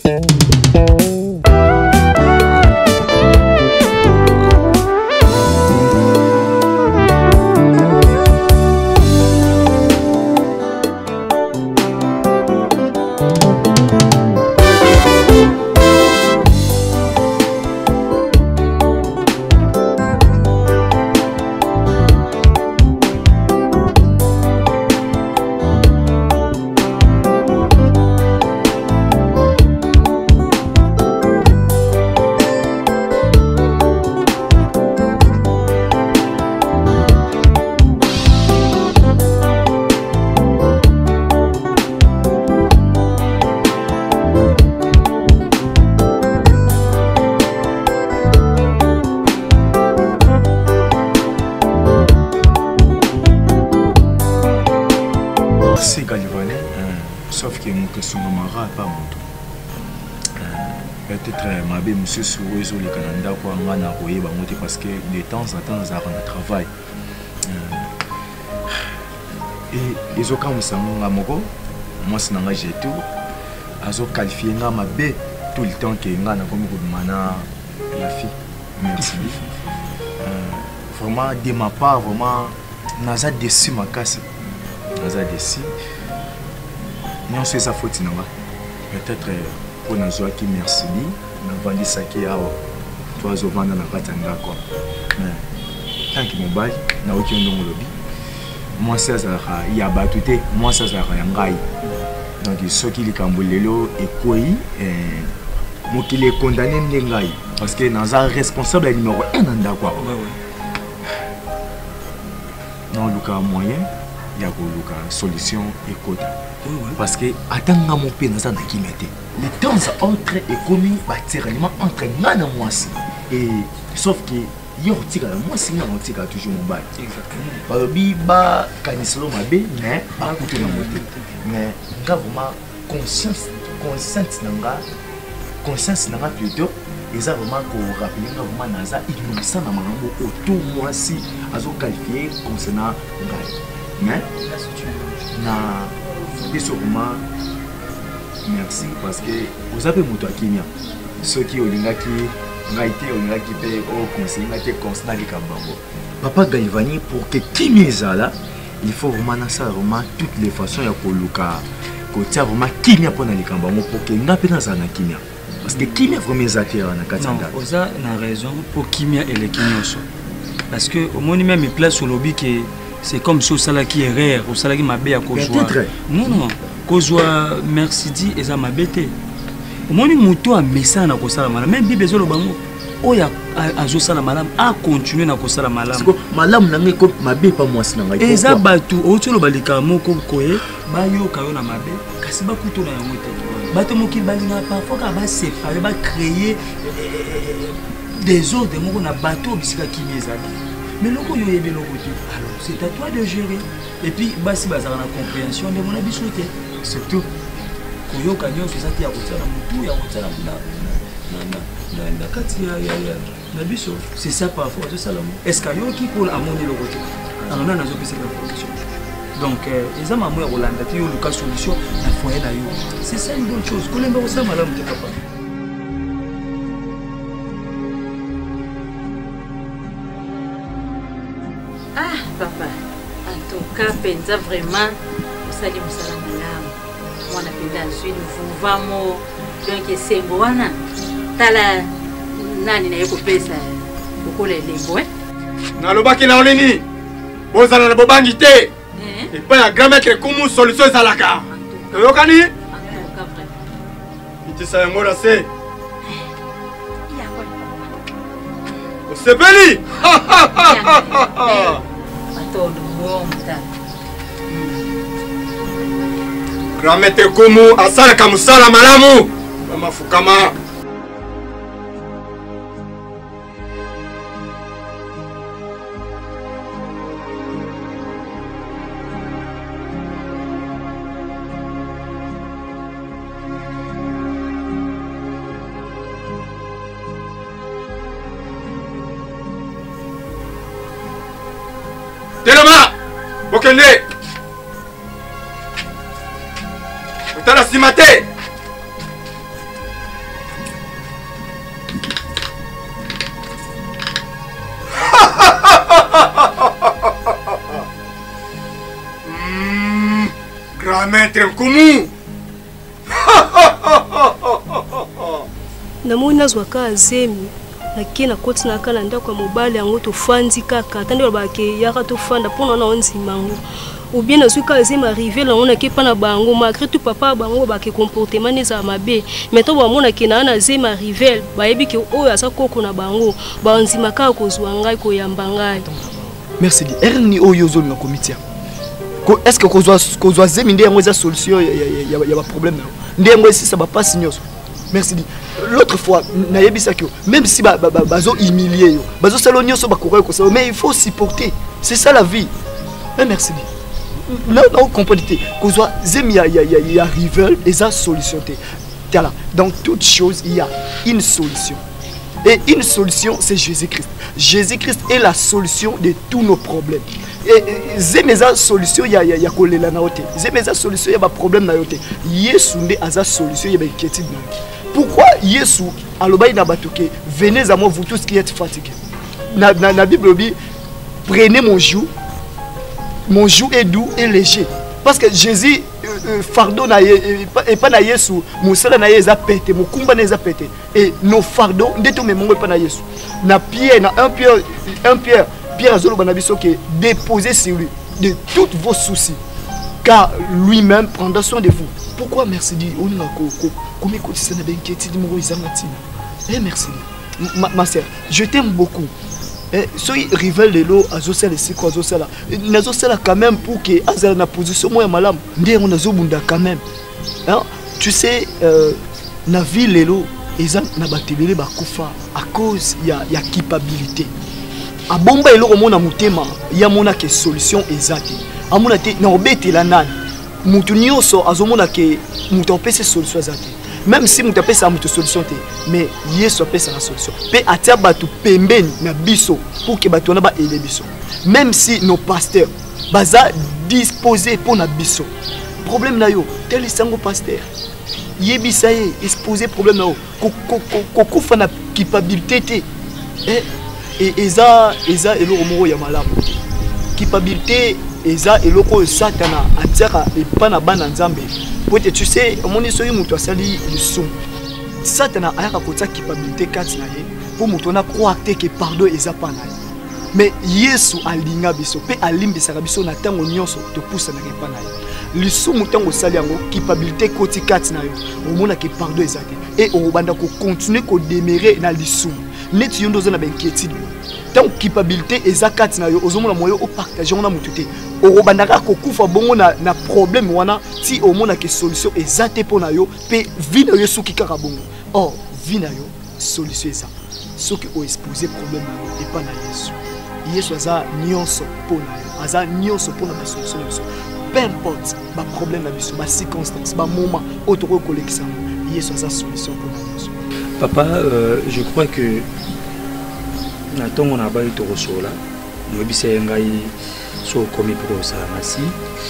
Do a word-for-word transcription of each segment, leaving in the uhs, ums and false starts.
Sauf que mon question mara pas moto. Peut-être ma bé monsieur sur réseau le Canada quoi on a royé ba moto parce que de temps en temps ça rend travail. Et ils ont comme ça mon moko moi c'est nanga j'ai tout azo qualifier nga ma bé tout le temps que nga na comme mana la fille. Merci. Vraiment de ma part vraiment naza déçu ma casse. Naza déçu. Non, c'est sa faute, non. Peut-être pour nous jouer qui merci bien, nous vendu ça qui a toi au vent dans la patanga quoi. Mais tant que mon bail n'a aucun nom lobby. Moi ça ça il y a battuté, moi ça ça yangai. Donc ceux qui les cambolelo et quoi et moi qui les condamné n'engai parce que nous sommes responsable numéro un dans quoi. Non, le cas moyen, il y a une solution et quota. Oui, oui. Parce que attends mon père dans la kimete. Les temps entre et commis bâtiment entre nana moi aussi. Et sauf que yo tika moi si nana tika toujours mon bail. Exactement. Par bi ba kanisolo mabe mais pas couper na moto. Mais nga vraiment conscience conscience nanga conscience nanga plutôt ils ont vraiment ko rappeler nga vraiment naza innocent na mango autour moi si azo qualifier concernant ngai. Mais na sûrement merci parce que vous avez mon toit Kenya ceux qui ont qui n'a été on a qui paye au conseil n'a été constant avec Kambango papa Galvani pour que Kimia là il faut vraiment ça vraiment toutes les façons ya ko luka ko tia vraiment Kimia pour na Kambango pour que n'a pas dans na Kimia parce que Kimia vraiment zatira na Katanga non oza na raison pour Kimia et les Kinyoso parce que au moins même il place au lobby que c'est comme si au salaki erreur au salaki mabé à cause non non cause merci dit et ça m'a bêté au moins une moto a message na ko sala malam même bible zo lo bango oya azo sala malam a continuer na ko sala malam parce que malam na ngi ko mabé pas moi sina ngai et ça batu o tolo balika moko koye ba yo kayo na mabé kasi ba kuto na yango te bato moki balinga parfois ka ba séparer ba créer des ordres moko na bato bisika kimezali. Mais le coup, alors c'est à toi de gérer. Et puis, basi bazar na compréhension de mon avis souhaité. Surtout, Koyo kanyo c'est ça qui a côté la mutu ya côté la na na na na kati ya ya na biso. C'est ça parfois de ça l'amour. Est-ce qu'il y a qui pour amonder le côté? Alors on a nazo pesa la formation. Donc les hommes amour Rolanda ti yo le cas solution na foyer na yo. C'est ça une bonne chose. Kolemba ça madame te papa. Ah, papa, en tout cas, penza vraiment, vous allez me saluer là. Moi, on a pensé ensuite, vous vamos, donc c'est bon, tala, nani na yoko pesa, beaucoup les bois. Na loba ki na olini, bozala na bobangi te. Et pas la grand-mère comme solution salaka. Yokani? Iti sa yango la se. Sebeli! Grand-mère Kumu asala kamusala malamu. Mama fukama. Telema! Bokende! Utala simate! Grand maître Nkumu. Namoni nazwaka azemi nake na koti na kala ndako ya mobali yango tofandi kaka tandi bake yaka tofanda mpona na onzimango ou bien nazwika azemi arrivé là on a ke pana bango malgré tout papa bango bake comportement neza mabe mais to bamona ke na na azemi arrivé bayebi ke oyo asa koko na bango banzima ka kozwa ngai ko yamba ngai. Merci di erni oyo zo na comité. Est-ce que kozwa kozwa zemi ndé yango za solution ya ya ba problème na ndé yango si ça va pas signos. Merci di. L'autre fois, même si bazo humilié, bazo salonio so bakora ko ça, mais il faut supporter. C'est ça la vie. Mais merci di. Là on comprend dit que soit zemi ya ya ya rival et ça solution té. Dans toute chose, il y a une solution. Et une solution, c'est Jésus-Christ. Jésus-Christ est la solution de tous nos problèmes. Et zemeza solution ya ya ya kolela na ote. Zemeza solution ya ba problème na yote. Yesu ndé aza solution ya ba inquiétude na. Pourquoi Yesu alobai na batuke venez à moi vous tous qui êtes fatigués. Na na, na Bible dit prenez mon joug. Mon joug est doux et léger. Parce que Jésus euh, euh, fardeau na et pas na Yesu, musala na yeza pété, mukumba na yeza pété. Et nos fardeaux ndeto memongo pas na Yesu. Na Pierre na un Pierre un Pierre Pierre azolo banabiso que déposez sur lui de tous vos soucis car lui-même prendra soin de vous. Pourquoi merci dit on a ko comme écoute ça na benquete di mo izangatina. Eh merci. Ma, ma sœur, je t'aime beaucoup. Eh, soy rival de l'eau à Zosel et Siko à Zosel. Nazosel quand même pour que Azal na position moi malam. Ndé on a zobunda quand même. Hein? Tu sais, euh, na ville de l'eau, ils ont na batibele bakufa à cause il y a il y a culpabilité. A bomba elo mona mutema, il y a mona que solution exacte. A mona te na obete la nan. Mutu nyonso azomona ke mutu opese solution exacte. Même si mutu opesa mutu solution te, mais Yesu opesa la solution. Pe atia batu pembeni na biso pour que batu na ba ele biso. Même si nos pasteurs baza disposés pour na biso. Problème na yo, tel sango pasteur. Yebisa ye exposer problème na yo. Ko ko fa na culpabilité te. Eh et eza eza eloko moko ya malamu. Culpabilité eza eloko satana atiaka epa na bana nzambe. Peut-être tu sais moni soyi mutu asali lusu. Satana ayaka kotia culpabilité kati na ye pour mutu na croire que pardon eza pa na ye. Mais Yesu alinga biso pe alimbisaka biso na tango nyonso to poussa na repa na ye. Lusu mutango sali yango culpabilité koti kati na yo. Omona ke pardon eza te et obanda ko continuer ko demeurer na lusu. Net yondo zona ben inquiétude. Tant culpabilité ezakati na yo ozomona moyo o partager on a mututé. Orobandaka ko kufa bongo na na problème wana ti omona ke solution ezate pona yo pe vina yo suki kaka bongo. Oh, vina yo solution eza. Soki o exposer problème na yo et pas na Yesu. Yesu aza nyonso pona yo. Aza nyonso pona ba solution yo. Peu importe ba problème na biso, ba circonstance, ba moment autoro collection. Yesu aza solution pona Yesu. Papa, euh, je crois que Nathan on a baillé tout là. Nous observons ngai so comme pour ça merci.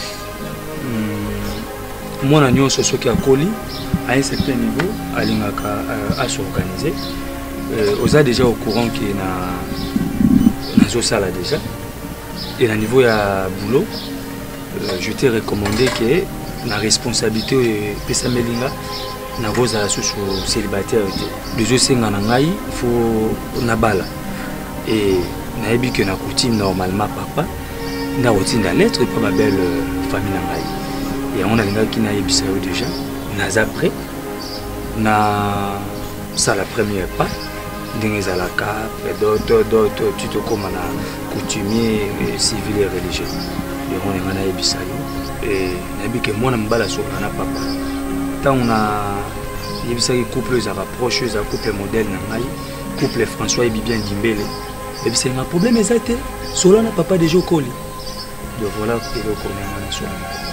Moi na nyonso so qui a collé à un certain niveau alingaka à s'organiser. Vous êtes déjà au courant qu'il na na zo sala déjà. Et à niveau ya boulot, je t'ai recommandé que la responsabilité pesa melinga na goza sous célibataire les deux senga na ngai faut na bala et na ebi que na coutume normalement papa na routine la lettre pour ma belle famille na ngai et on a linga qui na ebisa déjà na après na ça la première pas ndenge za la cap d'autres d'autres tu te comme na coutumier civil et religieux et on est na ebisa et na ebi que moi na mbala so na papa. Tant on a il couple ça rapproche ça couple modèle na couple François et Bibien Dimbele et puis c'est un problème exact cela n'a papa déjà collé donc voilà que le connaît sur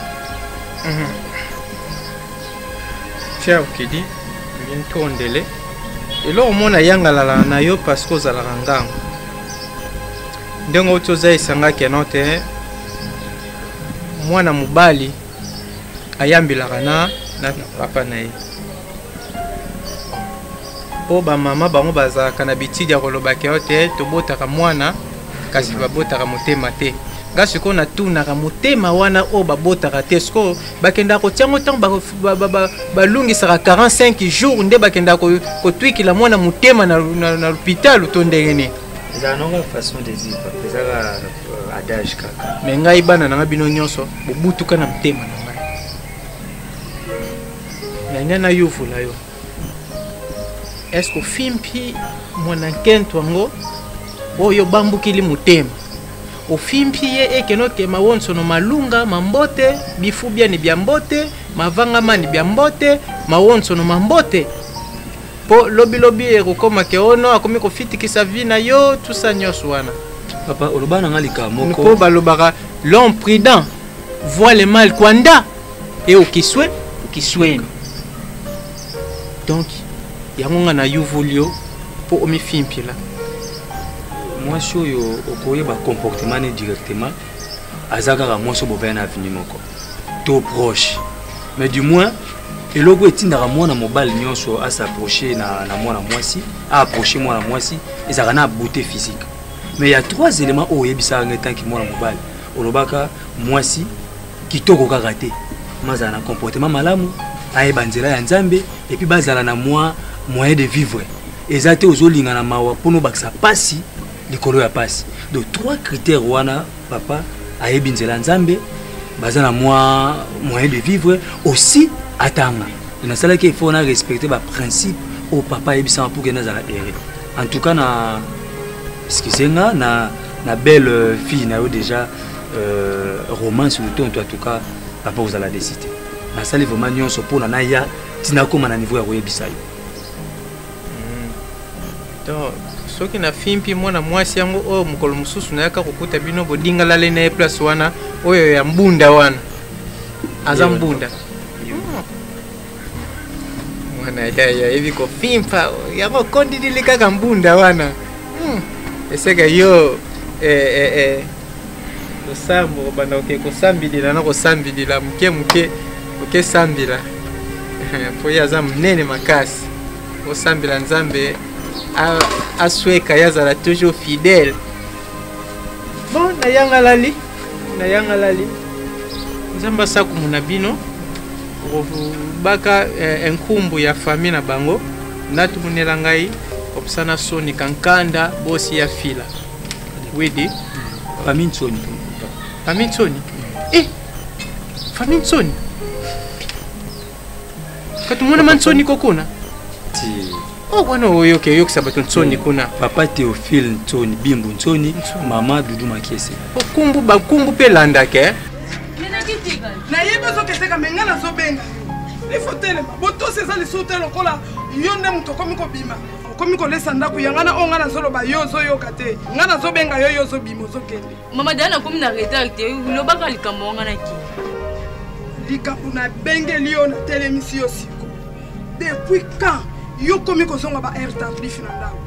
tiens ok dit vient tondele et là au monde yanga la na yo parce que za la ranga ndenge otoza isanga kenote mwana mubali ayambila kana na papa na ye po ba mama bango bazaka na bitidi ya koloba ke ote tobotaka mwana kasi babotaka motema te nga siko na tunaka motema wana o babotaka te siko bakenda kotiango ntango balungisaka quarante-cinq jours nde bakenda kotwikila mwana motema na l'hôpital to ndenge nini ezala nonga façon de dire ezala adage kaka me ngai bana nanga bino nyonso bobutuka na motema na ngai nanya na yuvula yo est-ce que fimpi mwana nkento yango oyo bambukili motema ofimpi ye ekenoke mawonsono malunga mambote bifu bia ni bia mbote mavanga mani bia mbote mawonsono mambote po lobi lobi ekokoma ke ono akomi kofitikisa vi na yo tusa nyonso wana papa oloba na ngalika moko po balobaka l'homme prudent voit le mal kwanda et okiswe okiswe donc yango nga na yuvulio po omifimpila mwasi oyo okoyeba comportement ne directement aza kaka mwasi oyo bovaya na avenir moko to proche mais du moins eloko etindaka mwana mobali nyonso asapproche na, na mwana mwasi aapproche mwana mwasi ezalaka na beauté physique mais il y a trois éléments oyo oyebisaka ngai tanki mwana mobali olobaka mwasi kitoko kaka te mazala na comportement malamu ayeba nzela ya nzambe epuis bazala na mwa moyen de vivre eza te ozolinga na mawa mpono bakisa pasi likolo ya pasi donc trois critères wana papa ayebi nzela nzambe baza na mwa moyen de vivre aussi atanga nasalaki il faut na respecter ba principe au papa ayebisanga pour que nazala erré en tout cas na excusez-moi na na belle fille na yo déjà euh, romance le ton en tout cas papa vous allez décider nasali vraiment nyonso pona na ya tina koma na niveau ya koyebisa yo donc soki na fimpi mwana mwasi yango oyo mokolo mosusu nayaka kokuta bino bodingalale na ye place wana oyo ya mbunda wana aza mbunda mwana yaya evi kofimpa yango kondidili kaka mbunda wana eseka yo kosambo kobanda oke kosambilila na kosambilila moke moke okesambila po ye aza monene makasi kosambila nzambe asweka yazala toujours fidèle bon nayanga lali nayanga lali nzambe asakumuna bino baka enkumbu ya famille na bango natumunela ngai opsana soni kankanda bosi ya fila widi famille soni famille soni eh famille soni katumuna mansoni kokuna ti oh bwana oyo ke yo kusaba nsoni kuna papa Théophile Nsoni Bimbu Nsoni mama Dudu Makiese okumbu bakumbu pe landa ke na yeba zo keseka menga na zo benga ifotele boto seza le sote lokola yonde muto komi ko bima komi ko lesa ndaku yanga na onga na zolo ba yo zo yo kate nga na zo benga yo yo zo bimo zo kende mama dana komi na retard te lobaka likambo nga na ki likambo na benge lio na télémission siko depuis quand yo komi ko zonga ba air tardif na ndako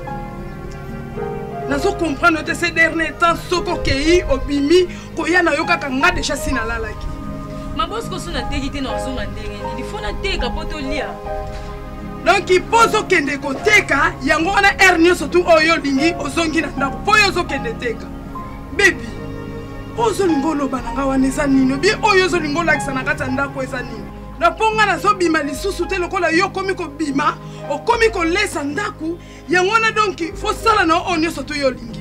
nazo comprendre que ces derniers temps soko kei obimi ko ya na yo kaka nga déjà sina lalaki ma boss ko sona tegite na zonga ndenge ni il faut na teka poto lia donc il pose kende ko teka yango wana air nyo surtout oyo lingi ozongi na ndako po yo zo kende teka baby ozo lingolo bananga wana eza nino bi oyo zo lingolo lakisa na kata ndako eza nino na ponga na zo bima lisusu te lokola yo komi ko bima o komi ko lesa ndaku yango na donc faut sala na onyo surtout yo lingi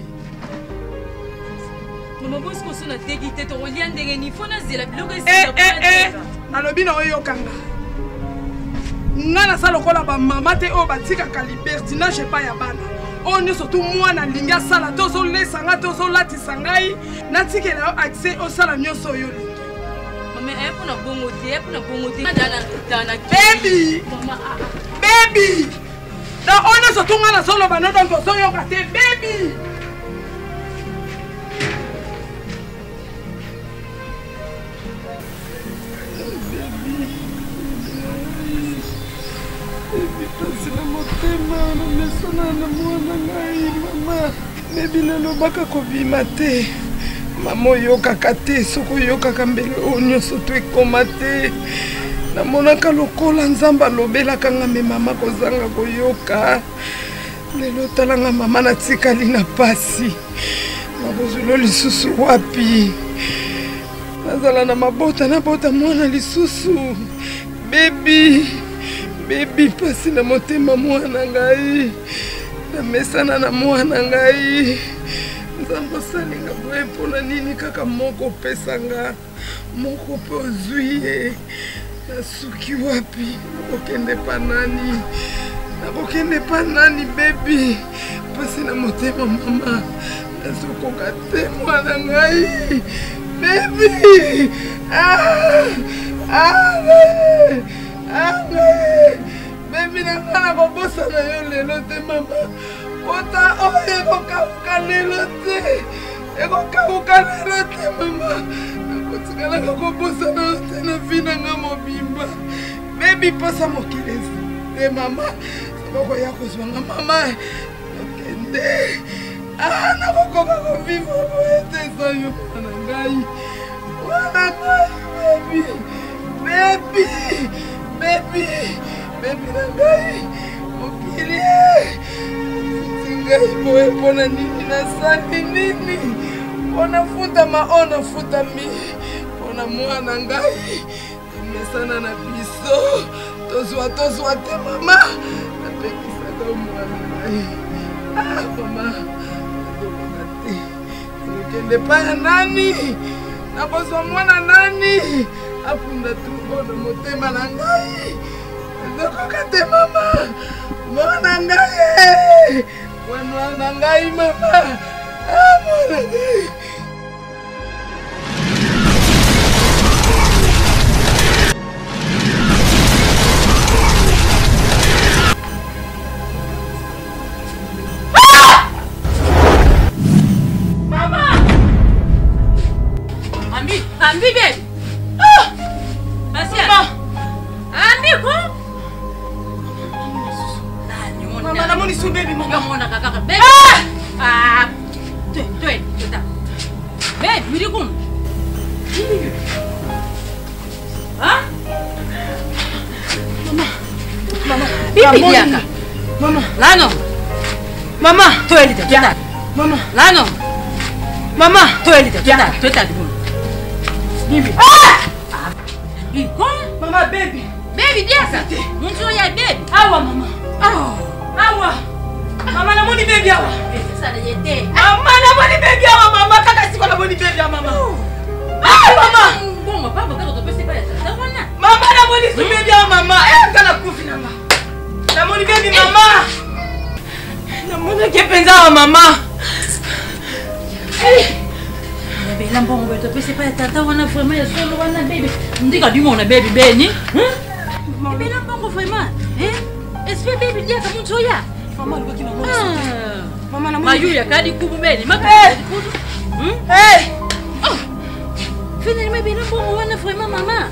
mama boss ko sona tegite to olia ndenge ni faut na zela biloko esi eh eh eh na lobi na oyo kanga ngana sa lokola ba mama te o batika ka libertinage pa ya bana onyo surtout mwana lingi asala to zo lesa nga to zo latisa ngai na tikela accès au sala nyonso yo lingi mais elle pour na bongo te pour na bongo te dana dana baby mama baby na ona so tunga na solo bana donc so yo ka te baby sina motema na mesona na mwana ngai mama baby na lobaka ko bima te mama oyokaka te soko oyokaka mbele oyo nyonso to ekoma te namonaka lokola nzambe alobelaka nga me mama kozanga koyoka lelo talanga mama natikali na pasi nakozwela lisusu wapi? Nazala na mabota nabota mwana lisusu. Baby, baby, pasi na motema mwana ngai. Namesana na mwana ngai. Nzambe salinga boye mpona nini kaka moko pesanga. Moko pe ozwi ye. Nasuki wapi? Nakokende pa nani? Nakokende pa nani baby? Pasi na motema mama. Nazokoka te mwana ngai. Baby! Ah! Ah! Ah! Baby, nakana kobosa na yo lelo te mama. Kota oyo ekokauka lelo te. Ekokauka lelo te mama. Nakotikala kobosa na yo te na vi na nga mobimba. Baby, posa mokilezi te mama. Saboko ya kozwa nga mama. Nakende. Ah, nakokoka kovivre boye te sa yo mwana ngai. Mwana ngai, baby. Baby. Baby. Baby na ngai. Mokili. Futi ngai boye mpona nini nasali nini. Mpona futa maona futa mi. Mpona mwana ngai. Mesana na biso. Tozwa tozwa te mama. Napekisaka mwana ngai. Ah, mama. Kende pa ya nani? Nakozwa mwana nani? Afunda tu bona motema na ngai. Nakoka te mama. Mwana ngai. Mwana ngai mama. Ah, mwana ngai. Ambi baby. Ah! Masia. Mama. Ambi ko? Nani mona? Mama na moni su baby mama. Mona kaka baby. Ah! Ah. Tu, tu, tu ta. Baby, miri ko. Ah? Mama. Mama. Bibi diaka. Mama. Lano. Mama, tu ele tu ta. Mama. Lano. Mama, tu ele tu ta. Tu ta di. Bibi. Ah! Bibi, quoi? Maman, baby. Baby, dis ça. Mon Dieu, y'a baby. Awa, maman. Awa. Awa. Maman, la moni baby awa. C'est ça, la yété. Maman, la moni baby awa, maman. Kaka, si quoi la moni baby awa, maman. Ah, maman. Bon, ma papa, quand on peut, c'est pas ça. Maman, la moni si baby awa, maman. Eh, t'as la coupe, maman. La moni baby, maman. La moni qui est pensa awa, maman. Eh. Baby, là, bon, tu peux c'est pas tata, on a vraiment le solo, on a baby. On dit que du monde, baby, baby, hein? Baby, là, bon, vraiment, hein? Est-ce que baby, dit à mon soya? Maman, le qui m'a montré. Maman, la maman. Mayu, il y a qu'à dire que vous m'aidez. Ma hum? Hey! Oh! Finalement, baby, là, bon, on a vraiment maman.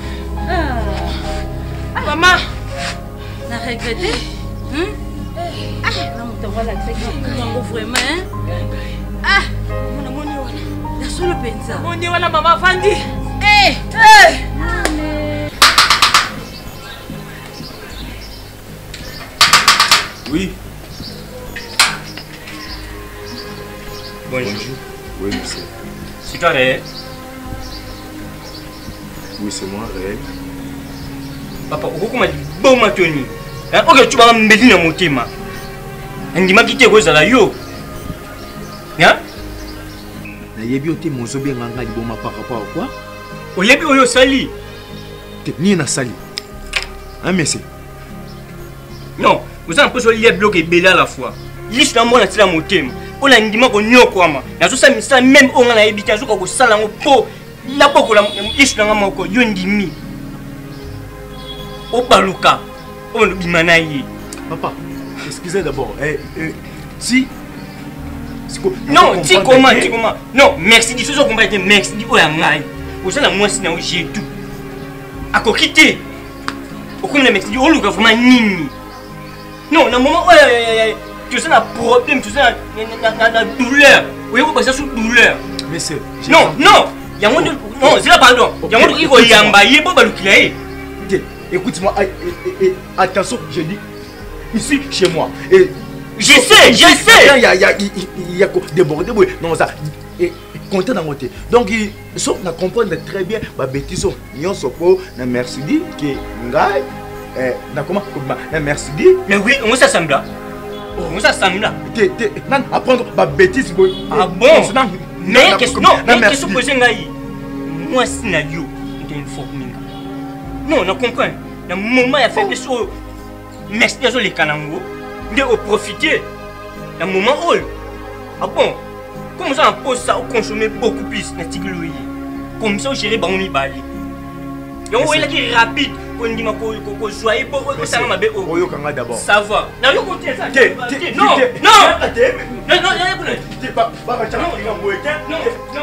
Ah! Maman! On a regretté? Hum? Ah! Non, on te voit la tête, vraiment, hein? Ah! Solo pensa. Moni wala mama fandi. Eh, eh. Oui. Bonjour. Oui, monsieur. C'est toi réel? Oui, c'est moi réel. Papa, pourquoi tu m'as bon matoni? Hein, ok, tu vas me dire mon thème. Ndi ma kité ko zala yo. Hein? Nayebi ote mozobe nganga liboma par rapport à quoi? Oyebi oyo sali. Te ni na sali. Hein monsieur? Non, vous avez un peu sur les blocs et belé à la fois. Liste dans mon atila mon thème. On a ndima ko nyokwama. Na so sa misa même on a ebita zo ko sala ngo po. La boko la liste dans moko yo ndimi. O baluka. O bimana yi. Papa, excusez d'abord. Eh, eh si non, tu comment, tu comment? Non, merci. Dis toujours qu'on va être merci. Dis oh la ngai. Au sein de moi, c'est j'ai tout. À quoi quitter? Au coin de merci. Dis oh le gars vraiment nini. Non, dans moment où tu sais un problème, tu sais la douleur. Oui, vous passez sous douleur. Monsieur. Non, non. Il y a mon non, c'est là pardon. Il y a mon il faut y embailler pour balukiler. Écoute-moi, attention, je dis ici chez moi. Et je sais, je sais. Il y a, il y a, il y a débordé. Non, ça. et content dans côté. Donc sauf na comprendre très bien ba bêtise nyon sopo na Mercedes que ngai eh na comment na Mercedes. Mais oui, on s'assemble là. On s'assemble là. Te te nan apprendre ba bêtise boy. Ah bon? Mais qu'est-ce non, mais qu'est-ce que poser ngai? Moi si na yo, t'es une fois minga. Non, on comprend. Dans le moment il a fait des choses Mercedes les kanango, de profiter. Dans le moment où ah bon? Comment ça on pose ça au consommer beaucoup plus na tigloyer. Comme ça gérer ba on mi bali. Donc on est là qui est rapide. On dit ma ko ko joyeux pour ça m'a bé o yo kanga d'abord. Ça va. Na yo côté ça. Non. Non. Non, non, non, non. T'es pas pas pas non. Non, non.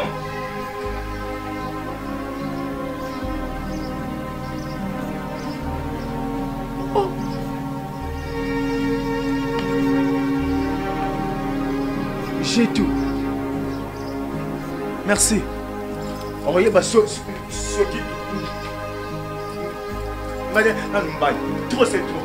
J'ai tout. Merci. Envoyez ma sauce. Ce qui. Madame, trop c'est trop.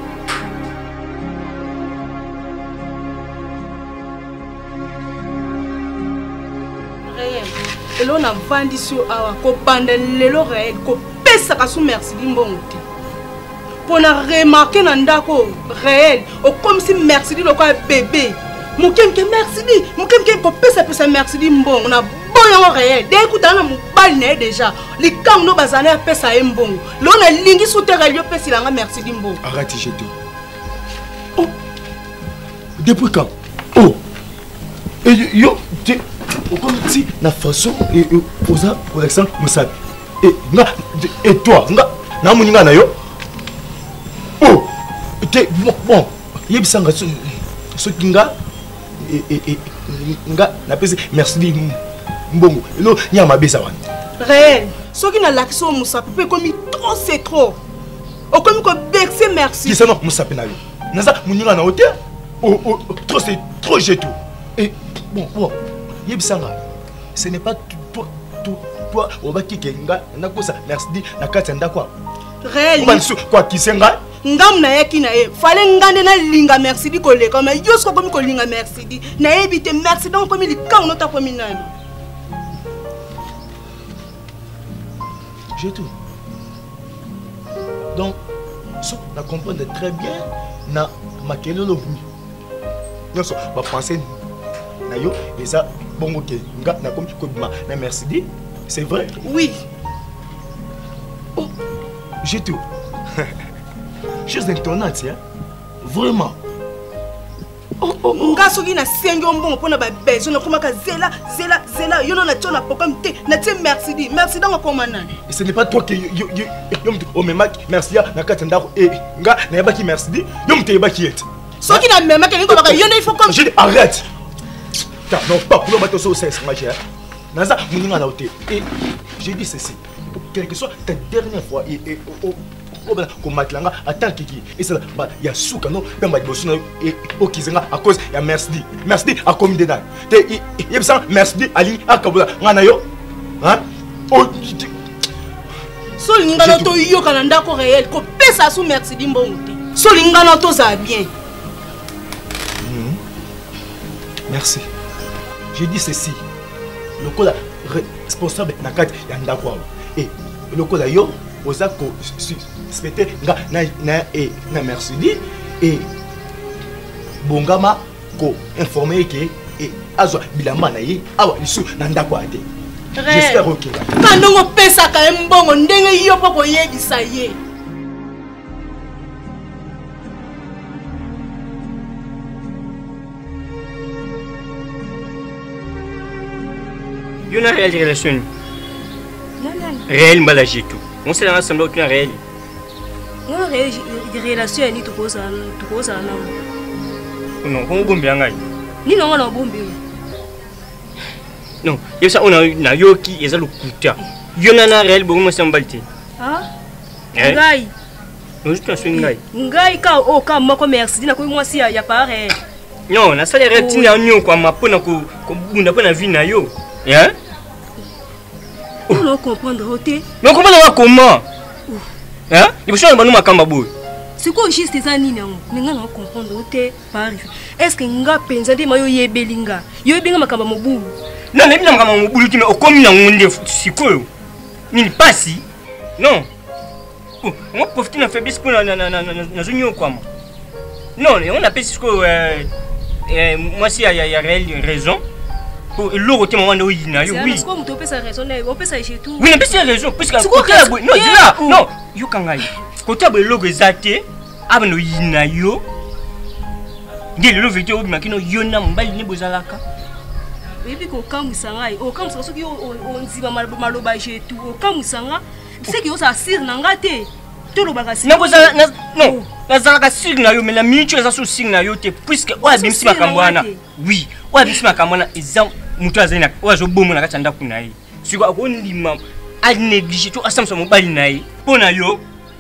Réel. Et là on a vendu sur awa ko bande lelo réel ko pesa ka sou merci limbongo te. Pour na remarquer na ndako réel, o comme si merci li lokwa bébé. Moukemke merci di, moukemke ko pesa pesa merci di mbongo na boyango réel. Dès que dans mon bal né déjà, les camps no bazana pesa mbongo. Là on a lingi sous terre yo pesa langa merci di mbongo. Arrête j'ai tout. Oh. Depuis quand? Oh. Et yo, tu comme si na façon et posa pour exemple Moussa. Et nga et toi, nga na muninga na yo. Oh. Te bon bon. Yebisanga so kinga et et nga na pesi merci di mbongo no nyama besa wana réel soki na l'action Moussa peut comme trop c'est trop o comme ko bexer merci qui ça non Moussa pe na yo naza muninga na hôtel oh trop c'est trop j'ai tout et bon bon yebisanga ce n'est pas toi toi toi obaki kenga na kosa merci di na kati ndako réel quoi qui senga ngam na yaki na e fallait ngande na linga merci di koleka mais yosko komi ko linga merci di na ebite merci donc komi li kan nota komi na j'ai tout donc so na comprendre très bien na makelelo vuni nyoso ba penser na yo et ça bongo ke nga na komi ko bima na merci di c'est vrai oui oh j'ai tout chose étonnante, hein? Vraiment. Oh, oh, oh. Nga soki na sengi ombongo pona ba besoin na komaka zela zela zela yo na tona pokam te na te merci di merci dans koma nani. Et ce n'est pas toi qui yo yo yo o memaki merci ya na kati ndako et nga na yebaki merci di yo mte yebaki et. Soki na memaki ngo baka yo na il faut comme je arrête. Car non pas pour mettre ça au sens magie. Naza muninga na oté et j'ai dit ceci quelle que soit ta dernière fois et et oh comme matlanga attends kiki et ça bah il y a souka non même ba bosuna et okizenga à cause ya merci merci à comme dedans te il ça merci ali akabula ngana yo hein oh so lingana to yo kana ndako réel ko pesa sous merci di mbongo te so lingana to ça bien merci j'ai dit ceci le cola responsable na kati ya ndako et le cola yo ozako specter nga na na et na merci dit et bongama ko informer que et azwa bilamba na ye awa lisu na ndako ate j'espère OK quand on pesa ka mbongo ndenge yo poko yebisa ye yo na réelle relation réel mbalaji tout on s'est ensemble aucun réel. Non, relation ni to kosa to kosa na. Non, ko bombi ngai. Ni no na bombi. Non, yesa on a na yoki eza lukuta. Yo na na réel bongo sambalti. Ah? Ngai. Non, je te suis ngai. Ngai ka o ka mako merci dina ko mwasi ya pare. Non, na sala réel tina nyo kwa mapona ko ko bunda pona vie na yo. Hein? Non comprendre hoté. Mais comment on comment? Hein? Il faut changer nous makamba boy. C'est quoi juste ça nini yango? Ninga na comprendre ote par. Est-ce que nga penza de mayo yebelinga? Yo yebenga makamba mobulu. Non, mais makamba mobulu qui me okomi na ngonde sikoyo. Nini pasi? Non. Oh, on profite na faiblesse pour na na na na zonyo quoi. Non, on appelle ce que euh moi si il y a réelle raison. Pour le côté moment où il y a oui. C'est quoi tu peux ça raison, on peut ça chez tout. Oui, mais c'est raison parce que côté non, dis là. Non, yo kangai. Côté le logo exacté, abano yina yo. Ngi le vérité au makino yona mbali ne bozalaka. Et puis ko kamusanga, o kamusanga soki on nziba maloba chez tout. O kamusanga, c'est que ça sir nanga te. Tout le bagage. Non, non. Nazalaka sir na yo mais la minute eza so sir na yo te puisque o abimsi makambwana. Oui, o abimsi makambwana eza mutu azina o azobomo na kachanda kuna yi. Siko akondima a négliger tout asamso mobali na yi. Pona yo.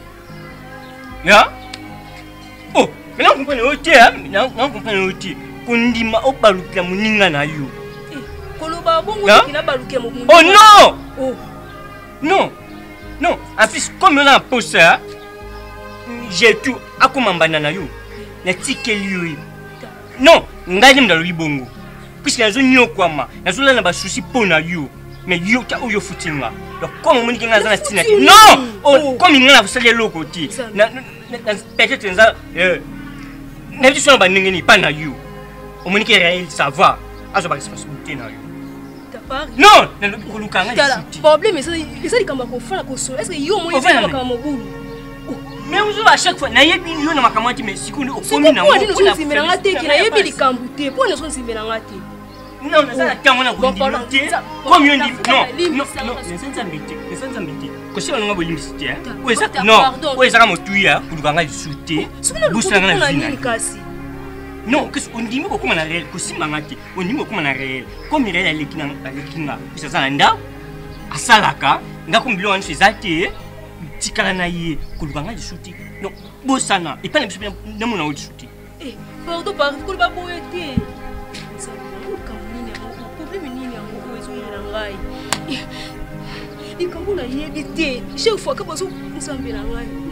Ya? Oh, mais non comprendre o te, non non comprendre o te. Kondima o balukila muninga na yo. Koloba bongo kina balukia muninga. Oh non! Oh. Non. Non, en plus comme on a posé ça, j'ai tout à comment na yo. Na tikeli. Non, ngai ndalo libongo. Puisque la zone yo kwama, na zone na ba souci pona yo. Mais yo ta oyo futinga. Donc comme on dit nga na tina. Non, oh comme il na fusali loko ti. Na peut-être nza euh na biso na ba ngeni pa na yo. On moni que réel ça va. Azo ba responsabilité na yo. Non, le problème est ça, c'est que quand on fait la console, est-ce que yo moi je vais comme mobulu. Mais vous à chaque fois, na yebi yo na makamati mais siku o komi na. Pour nous on s'y met en tête, na yebi li kambuté, pour nous on s'y met en tête. Non, mais ça la quand on a gondi. Comme on dit non, non, non, c'est ça mbité, c'est ça mbité. Ko si on nga bo limité hein. Oui ça non, oui ça mo tuya pour nga souté. Boussa nga na kasi. Non, que on dit que comme on a réel, que si mangati, on dit que comme on a réel, comme il est à l'équina, à l'équina, c'est ça l'anda, à Salaka, n'a comme bilo en faisati, tikalanaye, que le banga de souti. Non, bossana, et pas le bien, non mon autre souti. Eh, pardon, pardon, que le babo était. Ça, le camini, le problème ni ni en gros, ils sont là. Et quand on a évité, chaque fois que vous nous sommes là.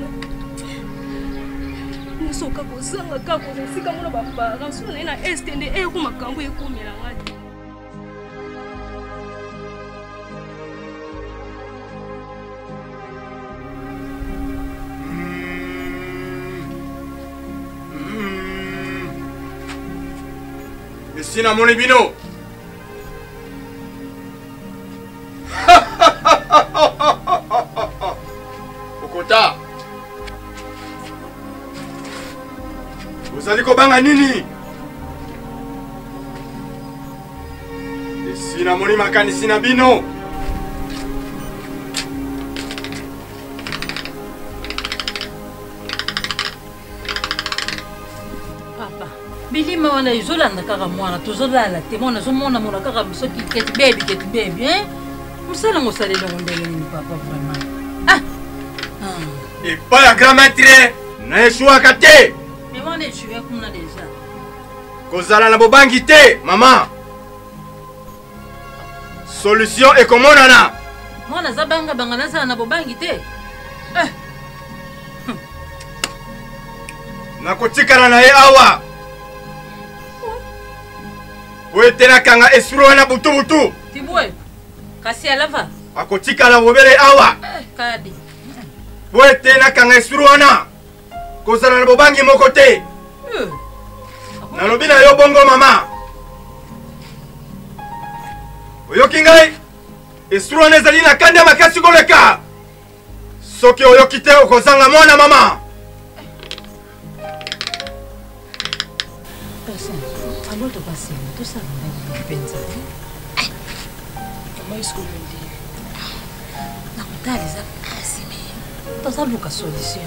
Soka kozanga kako sika mona ba parents so na estende e ko makambo e komela ngati Esina moni bino Okota Vous kobanga nini? Esina moni makani sina bino. Papa, bilima wana izolanda kaka mwana tozolala te mwana zomona mona kaka bisoki keti baby keti baby hein? Musala ngosalelo ndenge nini papa vraiment. Ah. Ah. Et pas la grand-maître na yeshua kate. Mais moi, je suis comme déjà. Kozala na bobangi te, maman. Solution est comment nana? Moi, na zabanga banga na na bobangi te. Eh. Na kotikala na ye awa. Oye tena kanga esuro na butu butu. Tibwe. Kasi alava. Akotikala bobele awa. Eh, kadi. Oye tena kanga esuro na. Kozala na bobangi moko te. Nalobi na yo bongo mama. Oyoki ngai esuro nezali na kanda makasi koleka. Soki oyoki te okozanga mwana mama. Alo to passer, tout ça va être pensa. Comment est-ce que je dis? Na kutali za kasi me. To sa buka solution.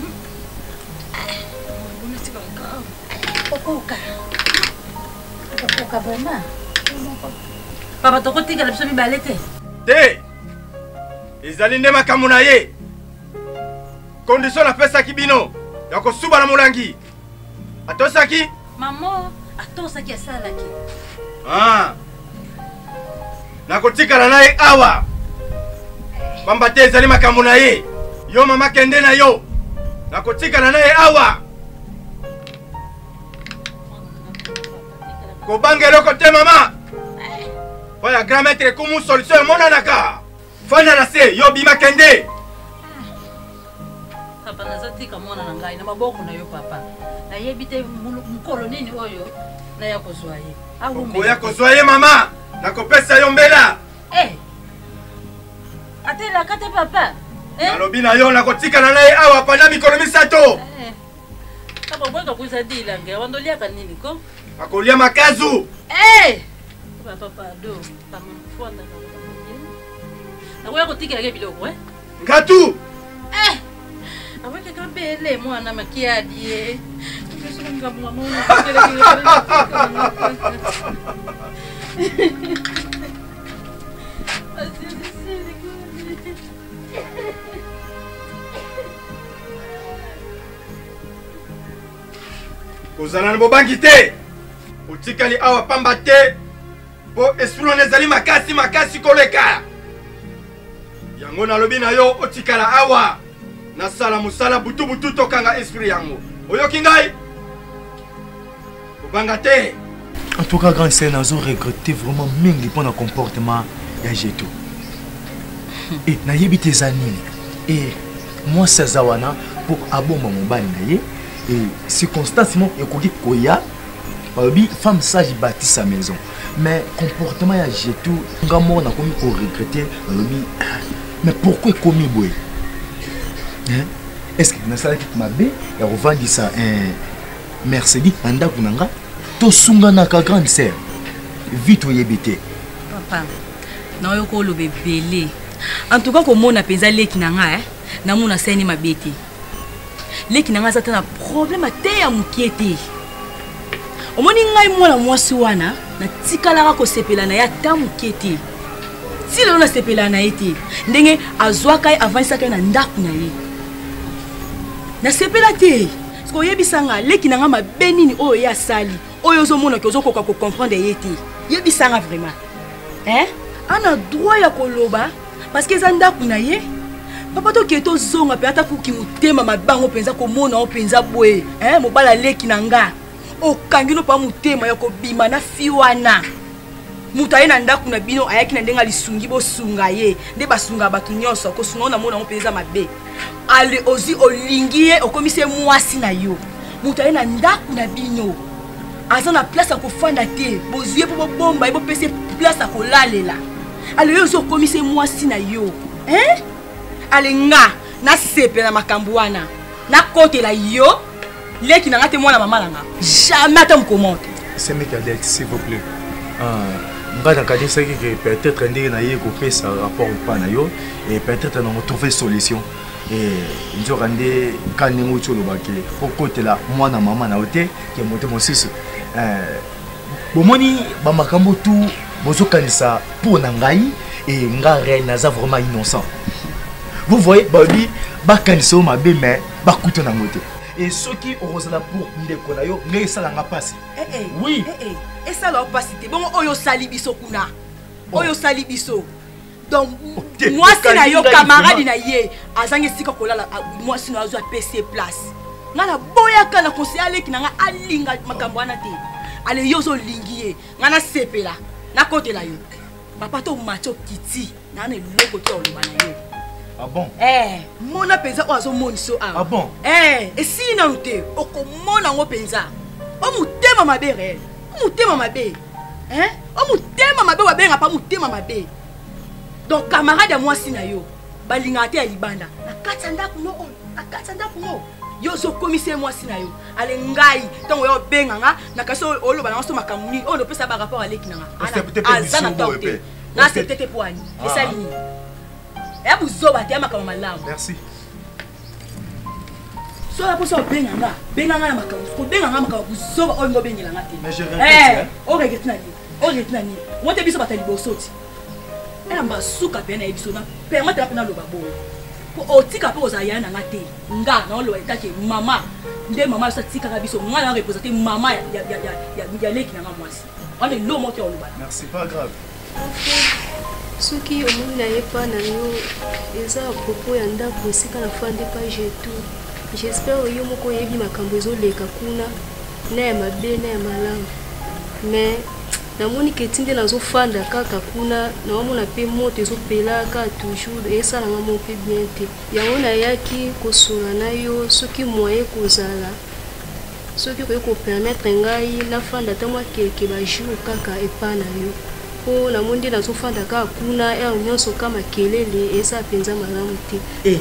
Okoka. Okoka vraiment. Papa toko tika lapso mi balete. Te. Ezali nde makambo na ye. Condition na pesa kibino. Ya kosuba na mulangi. Atosaki? Maman, atosaki asalaki. Ah. Na kotikala naye awa. Bamba te ezali makambo na ye. Yo mama kende na yo. nakotikala naye awa kobanga eloko te mama po ya grand maître ekumu solution emonanaka fanda na se yo bima kende papa nazotika mwana na ngai na maboko na yo papa nayebi te mokolo nini oyo naya kozwa ye okoya kozwa ye mama nakopesa yo mbela atelaka te papa nalobi na yo nakotikala naye awa panda mikolo misato abobweka kuza dilange wandoliaka nini ko akolia makazu papa pado pamafonda nakoya kotikelaka biloko ngatu awekeka mbele mwana makiadi ye kozala na bobangi te otikali awa pamba te po esprit wana ezali makasi makasi koleka yango nalobi na yo otikala awa nasala mosala butu butu tokanga esprit yango oyoki ngai obanga te. En tout cas, grand sœur, nazo regretté vraiment mingi pour le comportement ya Jetou. Et na yebi tes années. Et moi c'est zawana pour aboma mobali na ye et circonstance mo ekoki koya babi femme sage bâtit sa maison. Mais comportement ya Jetou ngamo na komi ko regretter babi mais pourquoi komi boy? Hein? Est-ce que na sala ki mabe ya revendre ça un Mercedes anda kunanga to sunga na ka grande sœur vite oyebite papa na yo ko lo bebele en tout cas ko mona penza leki nanga eh na mona seni mabete leki nanga za tana problème te ya mukiete omoni ngai mwana mwasi wana na tikala ko sepela na ya ta mukiete si le na sepela na ete ndenge azwaka avance ka na ndaku na ye na sepela te ko yebisanga leki nanga mabenini oyo ya sali oyo zo mona ko zo ko comprendre yete yebisanga vraiment hein ana droit ya koloba parce que zanda kuna ye papa to keto zonga pe ata kuki mutema mabango penza ko mona o penza boye hein mobala leki nanga o kangino pa mutema ya ko bima na fiwana mutaye na ndaku na bino ayaki na ndenga lisungi bo sunga ye nde basunga batu nyonso ko sunga na mona o penza mabe ale ozi olingiye okomise mwasi na yo mutaye na ndaku na bino azana place à kofanda te bozuye po bomba ibo pese place à kolalela ale yo zo komise mwasi na yo hein ale nga na sepe na makambo wana na kote la yo leki na ngate mwana mama nga jamais ata mkommente c'est mec Adette s'il vous plaît ah ngana ka dire que peut-être ndenge na ye ko pesa rapport pas na yo et peut-être na trouver solution et nzorande kaningo tsholo bake kokotela mwana mama na ote ke moto mosisi euh bomoni ba makambo tout bozo kanisa pour na ngai et nga réel naza vraiment innocent vous voyez babi ba kanisa ma be mais ba kuto na mote et ceux qui orosala pour ndeko na yo ngai sala nga passe eh eh oui eh eh et ça leur passe bon oyo sali biso kuna oyo sali biso. Donc moi si na yo camarade na ye azangi sika kolala moi si na zo P C place ngana boya kana conseiller ki nga alinga makambo ana te ale yo zo lingiye ngana sepela na kote la yo papa to macho kiti na na loko to lo bana yo ah bon eh mona penza ozo moniso a ah bon eh et si na nte okomona ngo penza o mutema mabere o mutema mabe hein o mutema mabe wa benga pa mutema mabe. Donc camarade à moi sinayo balingate ya libanda na katanda kuno na katanda kuno yo zo commissaire moi sinayo ale ngai tango yo benganga na kaso olo bana so makamuni on ne peut ça par rapport à l'ékinanga azana tante na c'est tete poani et ça lini ya buzoba te makama malamu merci so la poso benganga benganga na makamu ko benganga makamu buzoba o ngo bengela ngate mais je regrette o regrette nani o regrette nani on te biso batali bosoti elle m'a souka pena ebisona permettre la pena lo babo ko otika pe ozaya na ngate nga na lo etake mama nde mama sa tika ka biso nga na représenter mama ya ya ya ya ya leki na mwasi on est lo moto on ba merci pas grave ce qui omoni na ye pa na yo eza propos ya ndako esika na fandi pa Jetou j'espère que yo moko yebi makambo ezoleka kuna na ya mabe na ya malamu mais namoni ke tinde nazofanda kaka kuna naomona mpe moto ezopela kaka toujours esalanga mo mpe bien te yango nayaki kosola na yo soki moye kozala soki okoki kopermettre ngai nafanda ata mwa kelke bajour kaka epa na yo mpo namoni nde nazofanda kaka kuna ere nyonso ka makelele eza mpenza malamu te. Eh.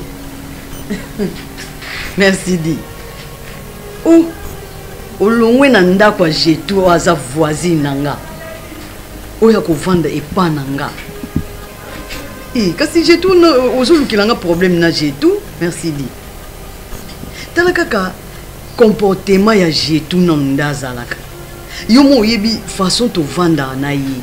Merci di o olongwe na ndako ya jetu aza voisine na nga oya kovanda epa na nga eh, kasi jetu ozolukila nga problème na jetu. Merci di tala kaka comportement ya jetu na nda azalaka yo mo oyebi façon tovanda na ye.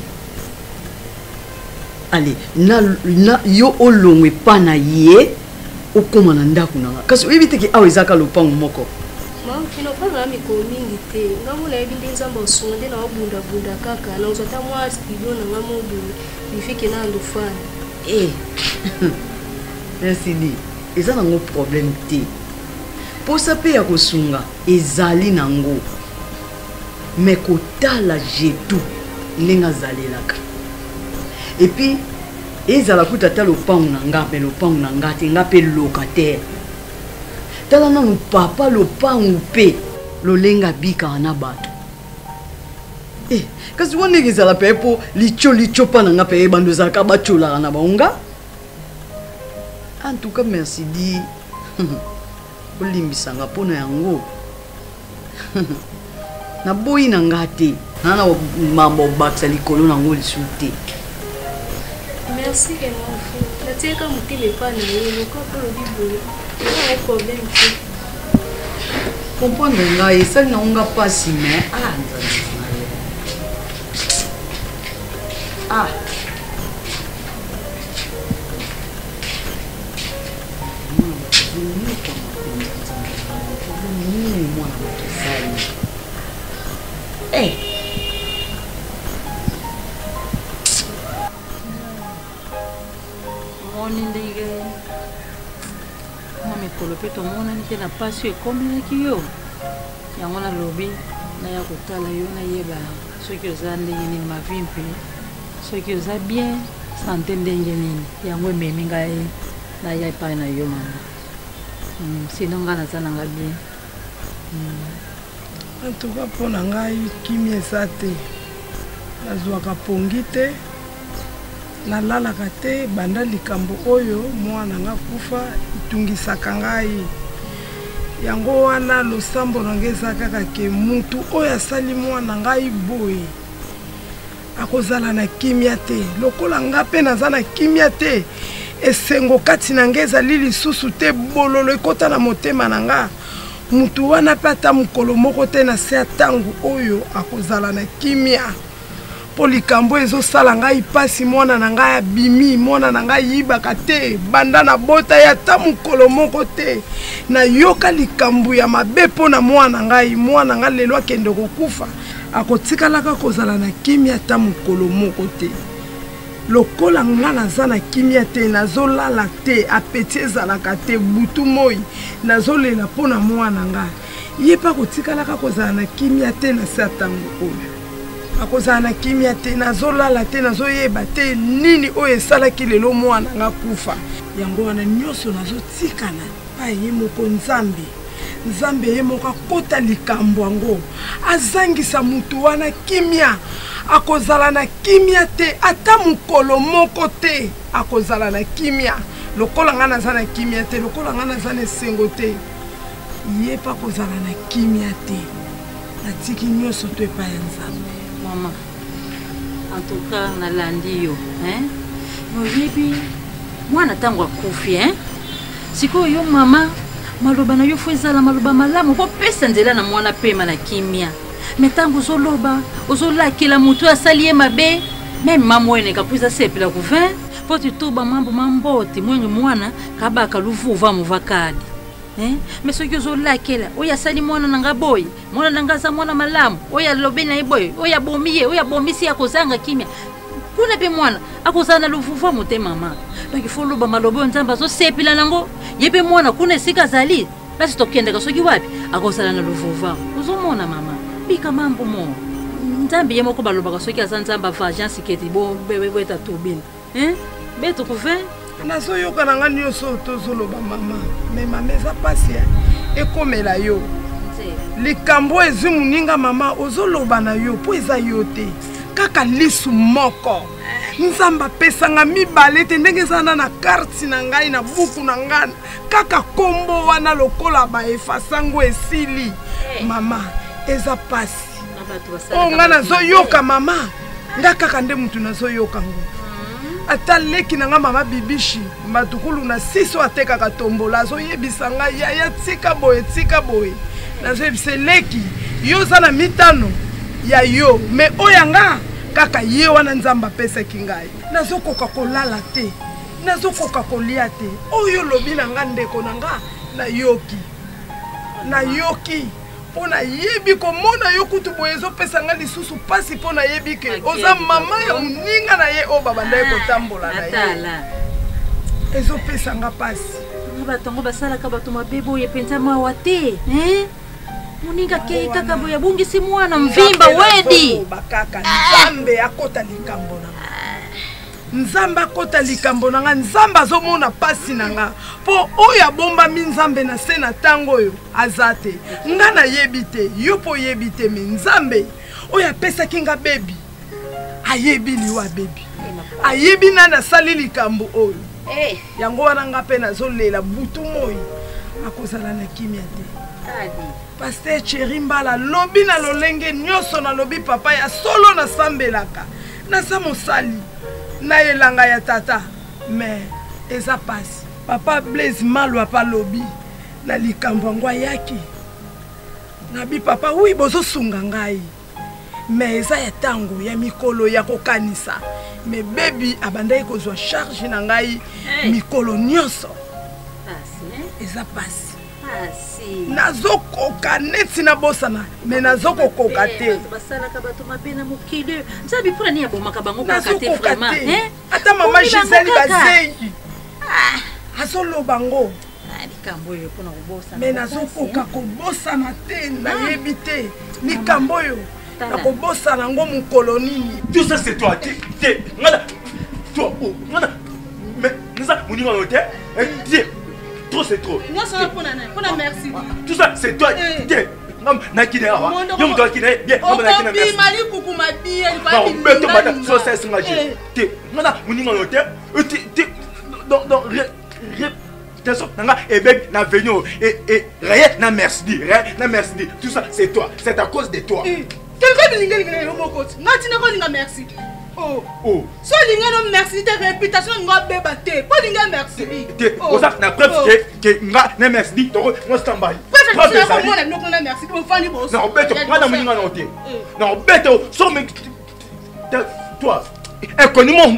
Allez, na, na yo olongwe epa na ye okoma na ndako na nga kasi oyebi teke awa ezaka lopango moko kino panga mikolo mingi te ngambo nayebi nde nzambe osunga nde nawabundabunda kaka nazwa ata mwa studio na nga moboye bifike na andofana. Eh. Merci di eza nango problème te posa mpe ya kosunga ezali nango me kotala jetu ndenge azalelaka epuis ezala kuta ata lopango na nga mpe lopango na nga te nga mpe locataire tala nanu papa lopango mpe lolenga abikaka na bato eh, kasi wana ndenge ezala mpe mpo licho licho mpa na nga mpe bando ezalaka bacholaka na baonga. En tout cas merci di olimbisanga mpona yango naboyi na nga te nana mambo obakisa likolo nango lisu te. Merci que mon fou. La tienne comme tu n'es pas né, le corps peut le dire. Il y a un problème. Comprendre nga et ça n'a pas si mais ah ah hey. Ndenge mwa mikolo mpe tomonani te na pasi ekomelaki yo yango nalobi naya kotala yo nayeba soki oza ndenge nini mavi mpe soki oza bien sante ndenge nini yango ememi ngai naya epai na yo mama sino ngai naza na nga bien. antuka mpo na ngai kimia eza te nazwaka pongi te nalalaka te banda likambo oyo mwana nga kufa itungisaka ngai yango wana losambo nange eza kaka ke mutu oyo asali mwana ngai boye akozala na kimia te lokola nga mpe naza na kimia te esengo kati na nge ezali lisusu te bololo ekota na motema na nga mutu wana mpe ata mokolo moko te na se ya ntango oyo akozala na kimia po likambo ezosala ngai pasi mwana na ngai abimi mwana na ngai yibaka te banda na bota ya ata mokolo moko te nayoka likambo ya mabe mpo na mwana ngai mwana ngai lelo akende kokufa akotikalaka kozala na kimia ata mokolo moko te lokola nga naza na kimia te nazolala te apeti ezalaka te butu moi nazolela mpo na mwana ngai ye mpe akotikalaka kozala na kimia te na se ya ntango oyo akozala na kimia te nazolala te nazoyeba te nini oyo esalaki lelo mwana nga kufa yango wana nyonso nazotikana epai ye moko nzambe nzambe ye moko akota likambo yango azangisa mutu wana kimia akozala na kimia te ata mokolo moko te akozala na kimia lokola nga naza na kimia te lokola nga naza na esengo te ye mpe akozala na kimia te natiki nyonso to epai ya nzambe. Maman, en tout cas, nalandi yo, hein? Moyebi, mwana tango akufi, hein? Siko yo mama, maloba na yo fwezala maloba malamu, po pesa nzela na mwana pema na kimia. Metango zoloba, ozolakela mutu asaliye mabe, même mama wene kapuza sepela kuvin, po tituba mambo mambote, mwenye mwana kabaka luvuva muvakadi. Eh? Mais ce que zo lakela oya sali mwana nanga boy mwana nanga za mwana malamu oya lobe na boy oya bomiye oya bomisi ya kozanga kimia kuna pe mwana akozana lufufa motema mama donc il faut loba malobo nzamba zo sepila nango yebe mwana kuna sika zali place tokendeka soki wapi akosala na luvuva uzomona mama bika mambo mo nzambe ye moko balobaka soki aza nzambe avagence keti bo beta turbine hein beto kuve nazoyoka na nga nyonso tozoloba mama me mama eza pasi ekomela yo likambo ezwi moninga mama ozoloba na yo mpo eza yo te kaka lisu moko nzambe apesanga mibale te ndenge ezana na karti na ngai na buku na ngai kaka kombo wana lokola baefasango esili mama eza pasi o nga nazoyoka mama nga kaka nde mutu nazoyoka ngo ata leki na nga mama bibishi matukulu na siso atekaka tombola azoyebisa ngai yaya tika boye tika boye nazoyebisa leki yo oza na mitano ya yo me oyo nga kaka ye wana nzambe apesaki ngai nazokoka kolala te nazokoka kolia te oyo lobi na nga ndeko na nga nayoki nayoki mpo nayebi komona yo kutu boye ezopesa nga lisusu mpasi mpo nayebi ke oza mama ya moninga na ye oyo babanda ye kotambola na ye ezopesa nga mpasi batongo basalaka bato mabe boye mpenza mawa te moninga kei kaka boye abungisi mwana mvimba wedi bakaka nzambe akota likambo na nga nzambe akota likambo na nga nzambe azomona mpasi na nga mpo oyo abombami nzambe na se na ntango oyo aza te nga nayebi te yo mpo oyebi te me nzambe oyo apesaki nga bebi ayebi liwa bebi ayebi nani asali likambo oyo yango wana nga mpe nazolela butu moi akozala na kimia te Pasteur Chéri Mbala lobi na lolenge nyonso na lobi papa ya solo na sambelaka na sa mosali na elanga ya tata mais eza pasi papa Blaise Malwa pa lobi na likambo ngwa yaki na bi papa oui bozo sunga ngai mais eza ya tango ya mikolo ya kokanisa mais baby abandai kozwa charge na ngai mikolo nyonso eza pasi nazokoka neti na bosana me nazokokoka te basalaka bato mabe na mokili nzabi mpona nini abomaka bango kaka te vraiment ata mama Gisele Bazei azoloba ngo likambo oyo mpona kobosana me nazokoka kobosana te nayebi te likambo oyo nakobosana ngo mokolo nini tout ça c'est toi te ngana toi ngana mais nza moninga no te te trop c'est trop. Non, ça va pour la pour la merci. Tout ça c'est toi. Tiens, non, nakine awa. Yo mto nakine, bien, non nakine merci. Mali kuku mabi, elle va bien. Non, beto bata, so c'est ce ngagi. Tiens, ngana muninga no te, te te donc donc attention, nanga et bébé na venu et et rien na merci, rien na merci. Tout ça c'est toi, c'est à cause de toi. Quelqu'un me linga linga yo moko. Ngati na ko linga merci. Oh, oh. So linga no merci ta réputation nga beba te. Pas linga merci. Te, oza na preuve que que nga na merci to mo standby. Preuve que moi na no na merci. Bon fani bon. Non, beto, pas na muninga no te. Non, beto, so me toi. E koni mo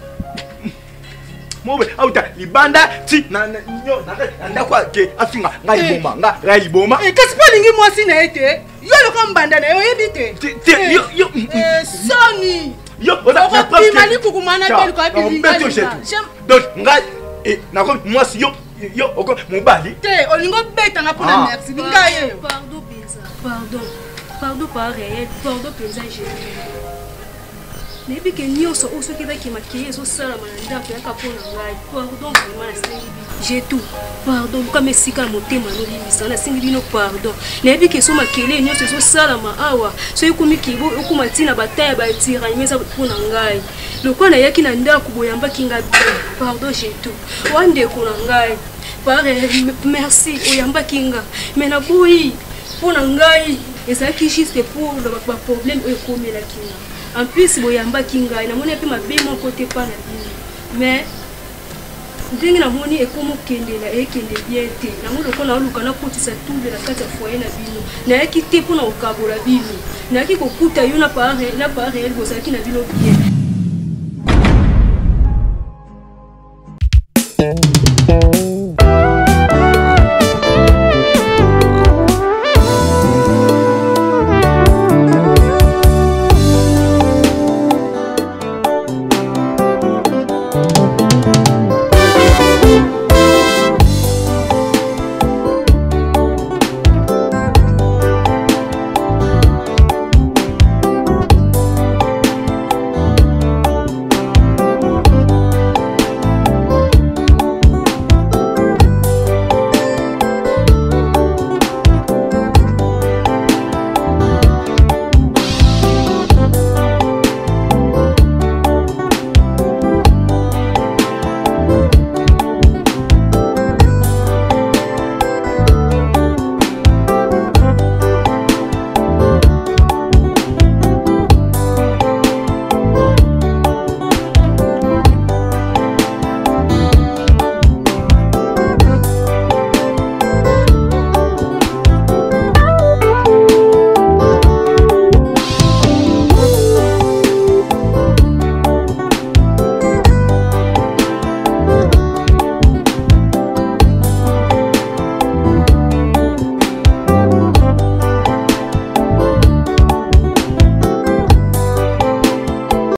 mo be auta libanda ti na nyo na ndakwa ke afinga nga iboma nga nga iboma. Eh, kasi pas lingi moi si na ete. Yo lo ko mbanda na yo yebite. Te yo yo eh soni. Yo, oza na preuve que mali kukumana tel ko apilinga. Donc nga et na ko moi si yo yo oko mobali. Te olingo beta nga pona merci. Linga ye. Pardon Penza. Pardon. Pardon pas réel. Pardon Penza j'ai. Nebi ke nyonso oso ke baki makiye so sala mananda pe ka pona ngai. Pardon vraiment na sengi. J'ai tout. Pardon comme esika motema no limisa na sengi bino pardon. Nebi ke so makele nyonso so sala ma awa. So yukumi kibo yukuma tina bataya ba tira nyesa pona ngai. Lokwa na yaki na ndako boyamba kinga. Pardon j'ai tout. Wande ko na ngai. Pare merci oyamba kinga. Mais na boyi pona ngai ezaki juste pour le problème e komela kinga. En plus, boyamba kinga na moni pe mabe mon côté pas na bino. Mais ndenge na moni e komo kendela e kende bien te. Na moni ko na luka na kotisa tout de la kata foyer na bino. Na yaki te pona okabola bino. Na yaki kokuta yo na pare na pare el bosaki na bino bien.